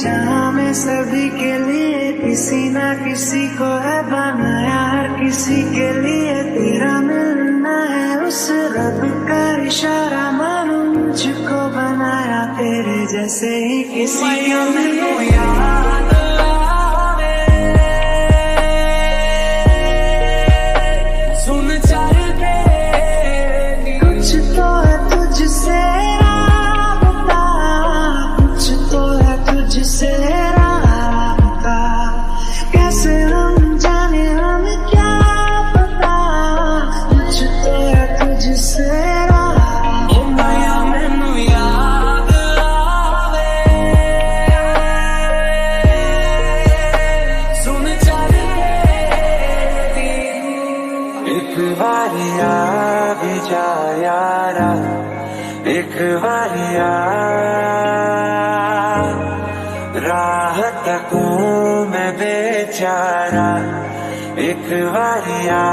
जहाँ में सभी के लिए किसी ना किसी को है बनाया, हर किसी के लिए तेरा मिलना है उस रब का इशारा, मानो मुझको बनाया तेरे जैसे ही किसी को मिले। कुछ तो है तुझसे राबता, कुछ तो है तुझसे राबता, कैसे हम जाने हमें क्या पता, कुछ तो है तुझसे राबता। ओ माया मैनू याद आवे, सुन चल एक बारी आ भी जा यारा, एक बारी आ, राह तकूं मैं बेचारा, एक बारी आ।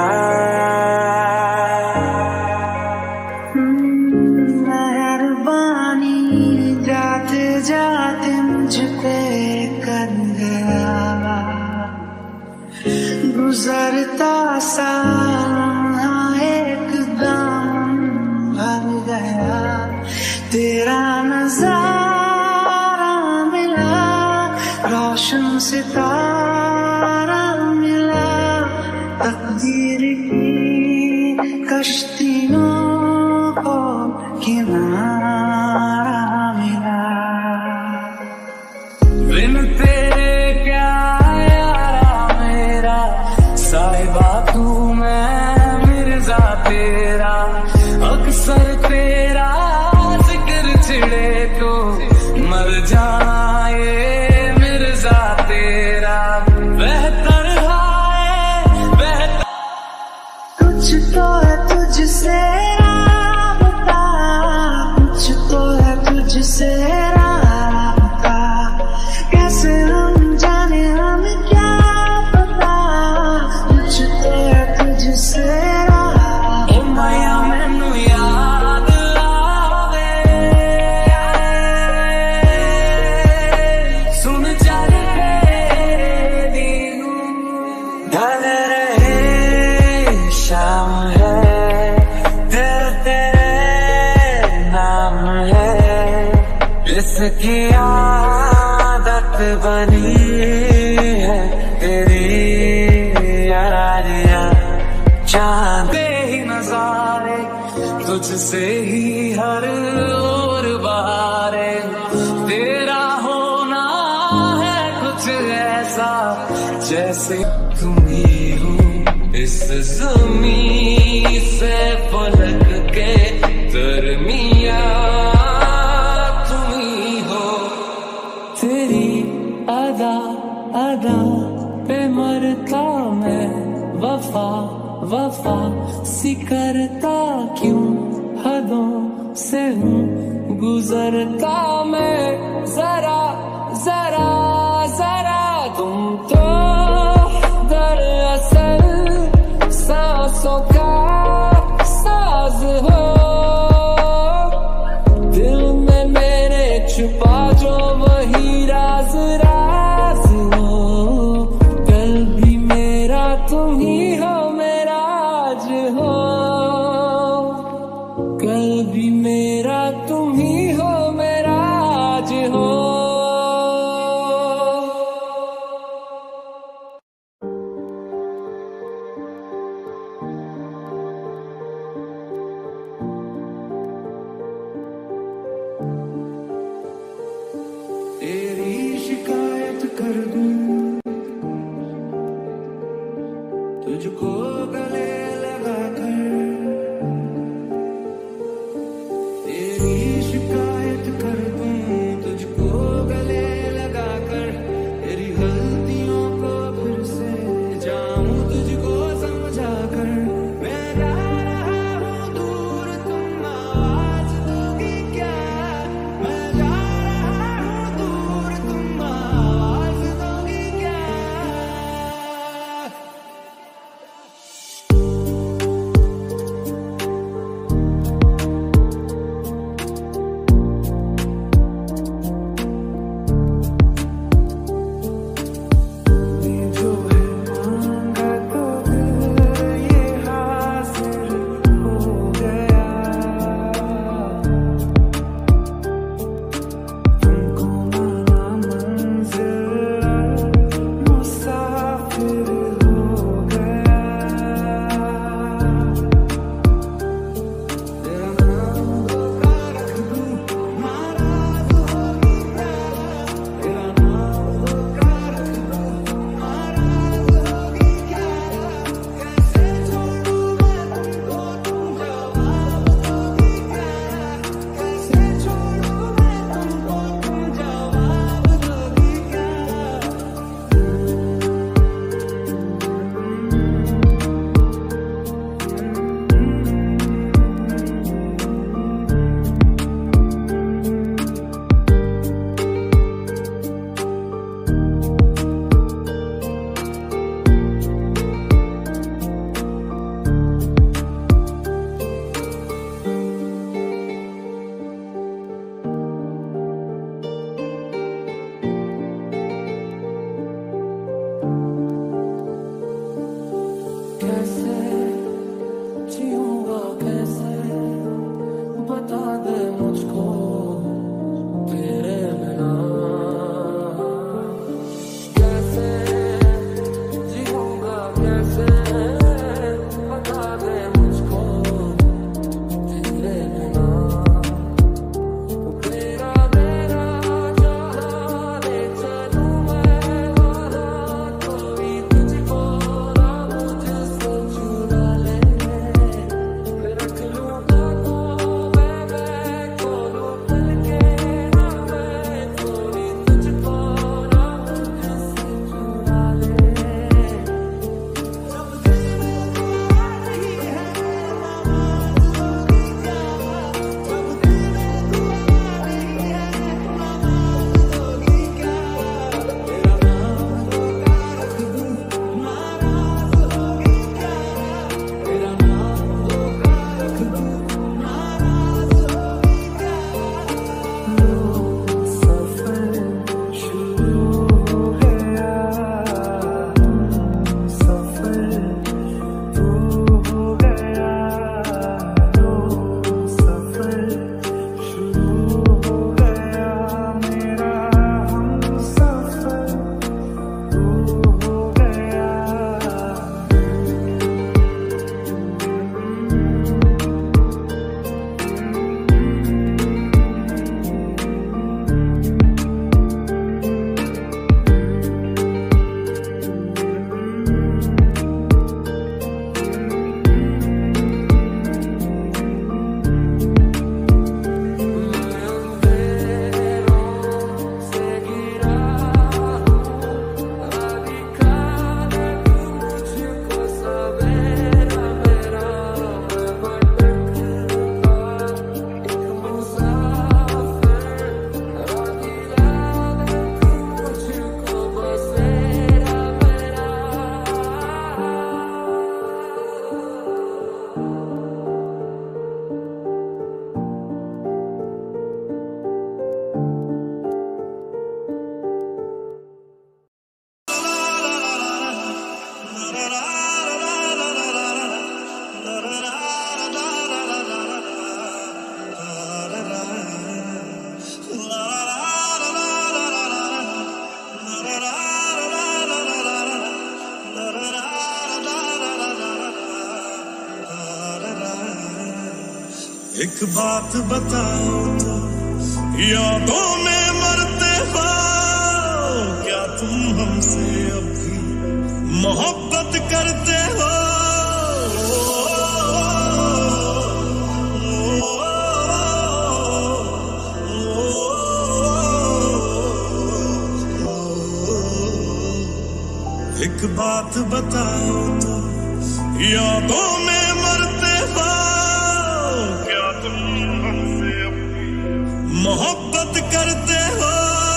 मेहरबानी जाते जाते मुझ पे कर गया, गुजरता सा एकदम भर गया, तेरा नजारा मिला, रोशन सितारा मिला, तकदीर की कश्तियों को किनारा मिला। बिन तेरे क्या यारा मेरा, साहिबा तू मैं मिर्जा तेरा, अक्सर तेरा जिक्र छिड़े तो मर जाए मिर्जा तेरा, बेहतर है बेहतर। कुछ तो है तुझसे राबता, कुछ तो है तुझसे राबता, कैसे हम जाने हमें क्या पता, कुछ तो है तुझसे राबता। ओ माया मैनू याद आवे, सुन चल तेरी ढल रहे शाम है, तेरे नाम है, इसकी आदत बनी है तेरी यारियां, चांद ही नजारे तुझसे ही हर ओर बहारे, तेरा होना है कुछ ऐसा जैसे तुम ही हो इस ज़मीं से फलक के दरमिया, तुम ही हो। तेरी अदा अदा पे मरता मैं, वफा वफा सी करता क्यों, हदों से हूँ गुजरता मैं, जरा जरा जरा तुम तो दरअसल सांसों का साज हो, दिल में मेरे छुपा जो वही राज राज हो, कल भी मेरा तुम ही हो मेरा आज हो, कल भी मेरा तुम ही हो मेरा आज हो। तेरी शिकायत कर दूं तुझको गले लगा कर, तेरी शिकायत कर दूं तुझको एक बात बताओ तो, यादों में मरते हो क्या तुम हमसे अब भी मोहब्बत करते हो? एक बात बताओ तो, यादों में मरते हो क्या तुम हमसे अपनी मोहब्बत करते हो?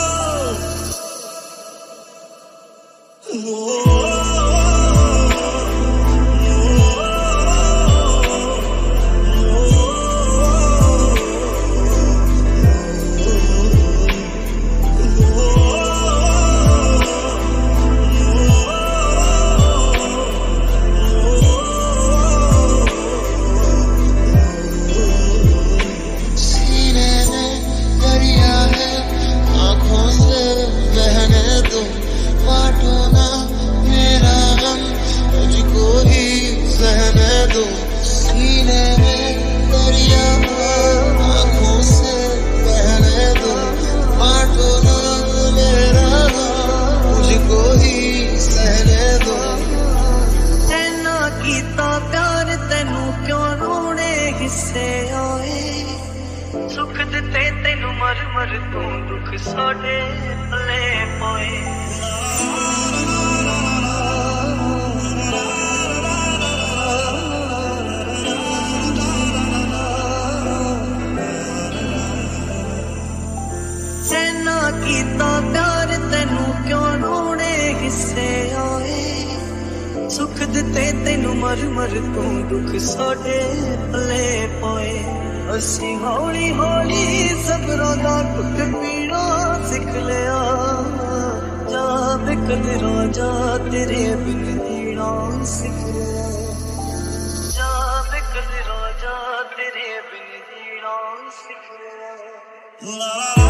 सुख दिते तेनू मर मर तू दुख साडे भले पाए। तेना कीता प्यार तेनू क्यों रोने हिस्से आए। सुख दिते तेनू मर मर तू दुख साडे भले पाए। असी हौली हौली सबरों दा घुट पीना सिख लिया। जा बिकल राजा तेरे बिन जीना सिख लिया। जा बिकल राजा तेरे बिन जीना सिख लिया।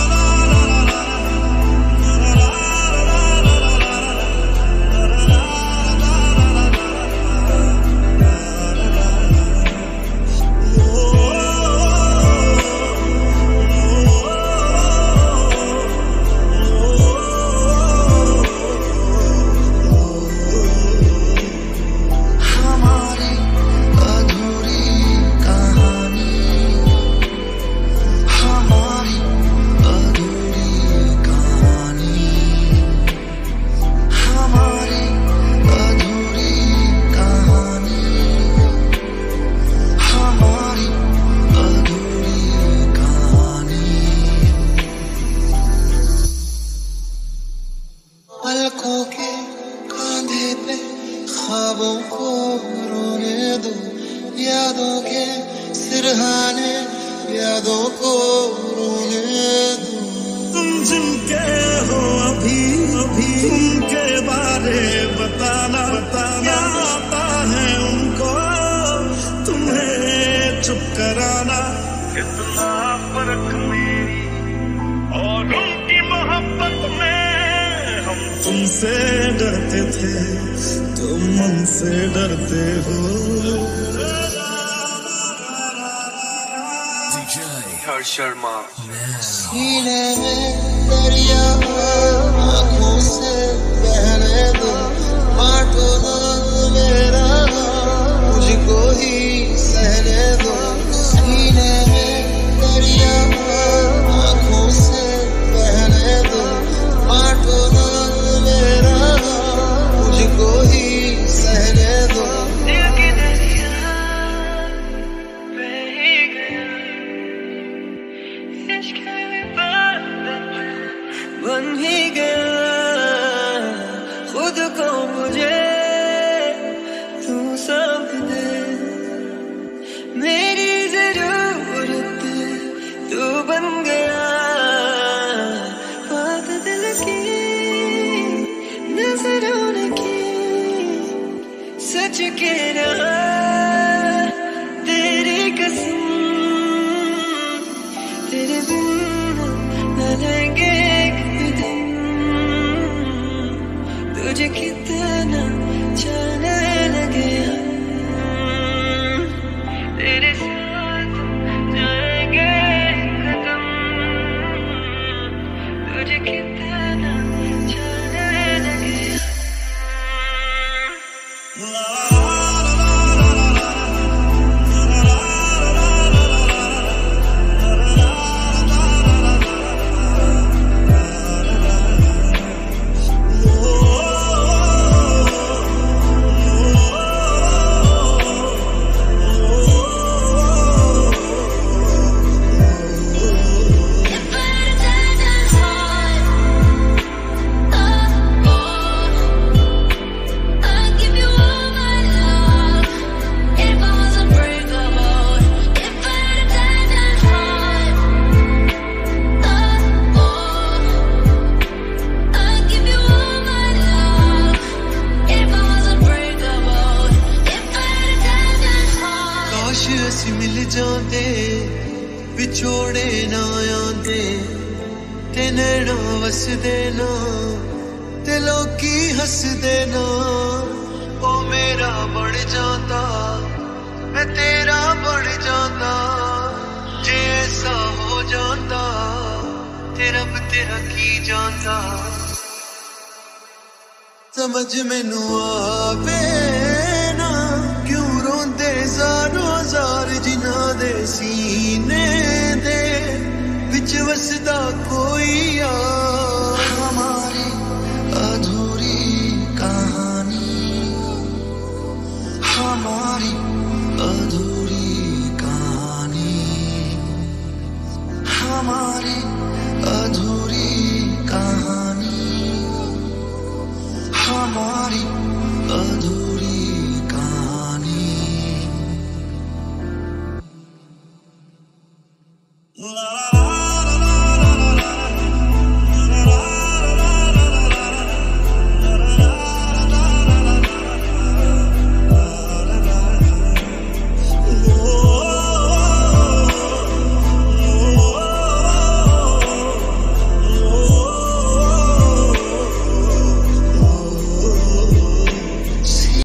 पलकों के कांधे पे ख्वाबों को रोने दो। यादों के सिरहाने यादों को रोने दो। तुम जिनके हो अभी अभी उनके बारे बताना बताना आता है उनको तुम्हें चुप कराना। कितना फर्क मेरी और उनकी मोहब्बत में। हम तुमसे डरते थे तुम हमसे डरते हो। हर्ष शर्मा सीने में दरिया आँखों से बहने दो। बांटो ना मेरा मुझको ही सहने दो। सीने में दरिया आँखों से बहने दो। बांटो ना मेरा मुझको ही सहने दो। दिल की दरिया बह ही गया। इश्क में बन ही गया। खुद को मुझे तू सौंप दे। मेरी जरूरत तू बन गया। बात दिल की नजरों ने की सच कह रहा तेरी कसम। तेरे बिन न रहेंगे एक भी दिन। तुझे कितना जाने लगे हम। तेरे साथ ਵਿਛੋੜੇ ਨਾ ਆਉਂਦੇ ਤੇ ਨੈਣਾ ਵਸਦੇ ਨਾ ਤੇ ਲੋਕੀ ਹੱਸਦੇ ਨਾ ਉਹ ਮੇਰਾ ਬਣ ਜਾਂਦਾ ਮੈਂ ਤੇਰਾ ਬਣ ਜਾਂਦਾ ਜੇ ਐਸਾ ਹੋ ਜਾਂਦਾ ਤੇ ਰੱਬ ਤੇਰਾ ਕੀ ਜਾਣਦਾ समझ मैनू आवे ना क्यों रोंदे ज़ारो ज़ार जिन्हां दे सीने दे विच वसदा कोई यार हमारी अधूरी कहानी हमारी अधूरी कहानी हमारी अधूरी कहानी हमारी अधूरी कहानी